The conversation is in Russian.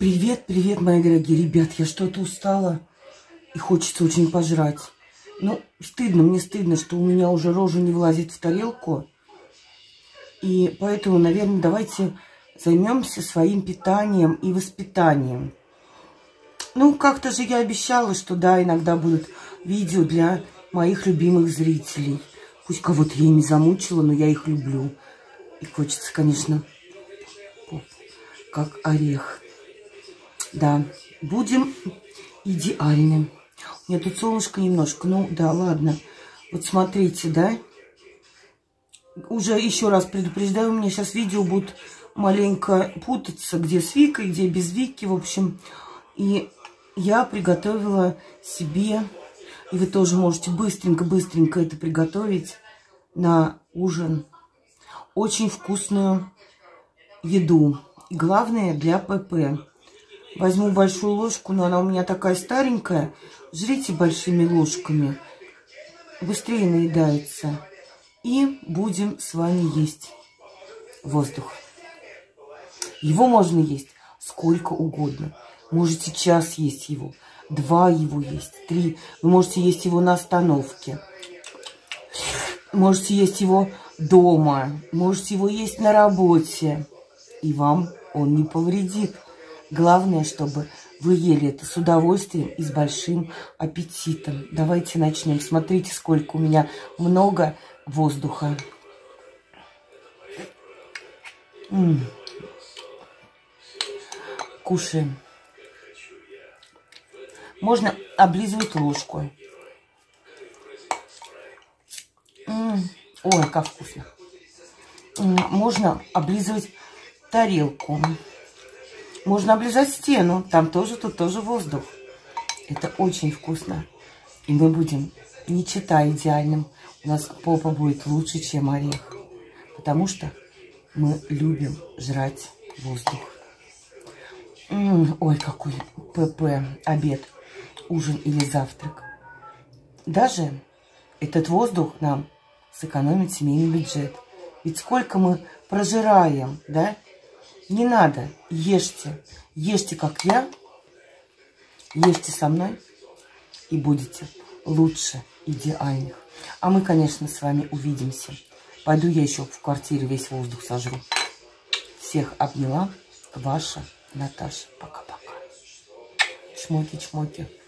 Привет, привет, мои дорогие ребят. Я что-то устала и хочется очень пожрать. Ну, стыдно, мне стыдно, что у меня уже рожа не влазит в тарелку. И поэтому, наверное, давайте займемся своим питанием и воспитанием. Ну, как-то же я обещала, что да, иногда будут видео для моих любимых зрителей. Пусть кого-то я ими замучила, но я их люблю. И хочется, конечно, как орех. Да, будем идеальны. У меня тут солнышко немножко. Ну, да, ладно. Вот смотрите, да. Уже еще раз предупреждаю, у меня сейчас видео будут маленько путаться, где с Викой, где без Вики, в общем. И я приготовила себе, и вы тоже можете быстренько это приготовить на ужин. Очень вкусную еду. Главное для ПП. Возьму большую ложку, но она у меня такая старенькая. Жрите большими ложками. Быстрее наедается. И будем с вами есть воздух. Его можно есть сколько угодно. Можете час есть его, 2 его есть, 3. Вы можете есть его на остановке. Можете есть его дома. Можете его есть на работе. И вам он не повредит. Главное, чтобы вы ели это с удовольствием и с большим аппетитом. Давайте начнем. Смотрите, сколько у меня много воздуха. Кушаем. Можно облизывать ложку. Ой, как вкусно. Можно облизывать тарелку. Можно облизать стену. Там тоже, тут тоже воздух. Это очень вкусно. И мы будем, не чита идеальным, у нас попа будет лучше, чем орех. Потому что мы любим жрать воздух. Ой, какой ПП, обед, ужин или завтрак. Даже этот воздух нам сэкономит семейный бюджет. Ведь сколько мы прожираем, да? Не надо, ешьте. Ешьте, как я. Ешьте со мной. И будете лучше идеальных. А мы, конечно, с вами увидимся. Пойду я еще в квартире весь воздух сожру. Всех обняла. Ваша Наташа. Пока-пока. Чмоки-чмоки.